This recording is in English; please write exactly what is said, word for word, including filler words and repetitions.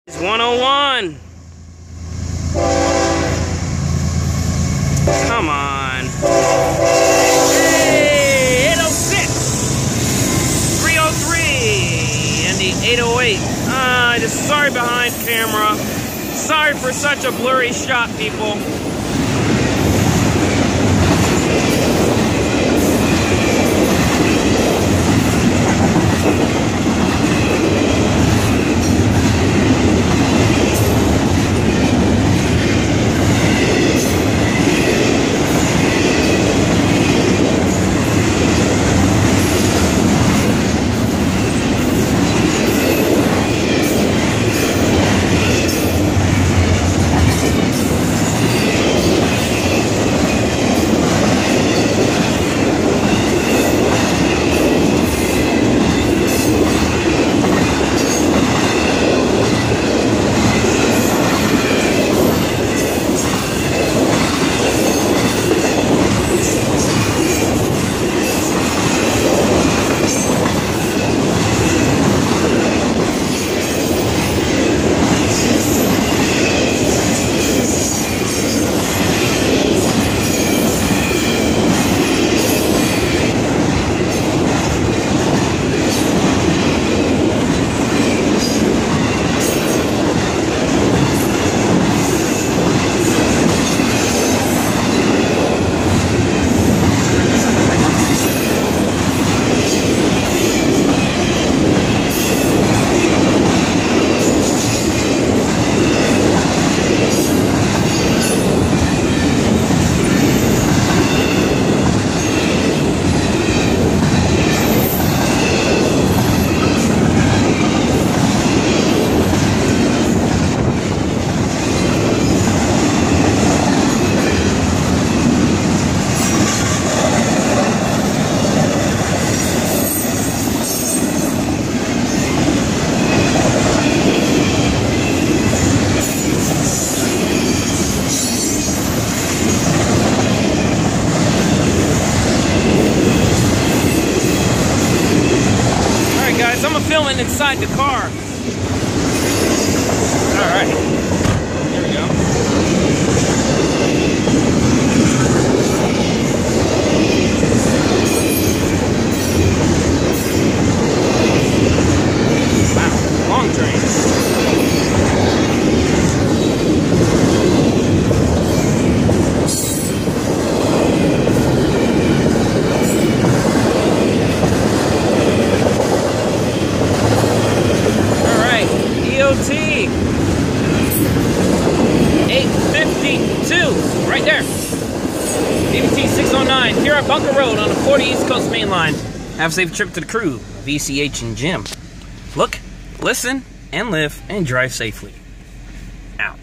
It's one oh one. Come on. Hey, eight oh six. three oh three. And the eight oh eight. Ah, just sorry behind camera. Sorry for such a blurry shot, people. I'm gonna film it inside the car. All right, here we go. Wow, long train. eight fifty-two, right there. D B T six oh nine, here at Bunker Road on the forty East Coast Main Line. Have a safe trip to the crew of E C H and Jim. Look, listen, and live, and drive safely. Out.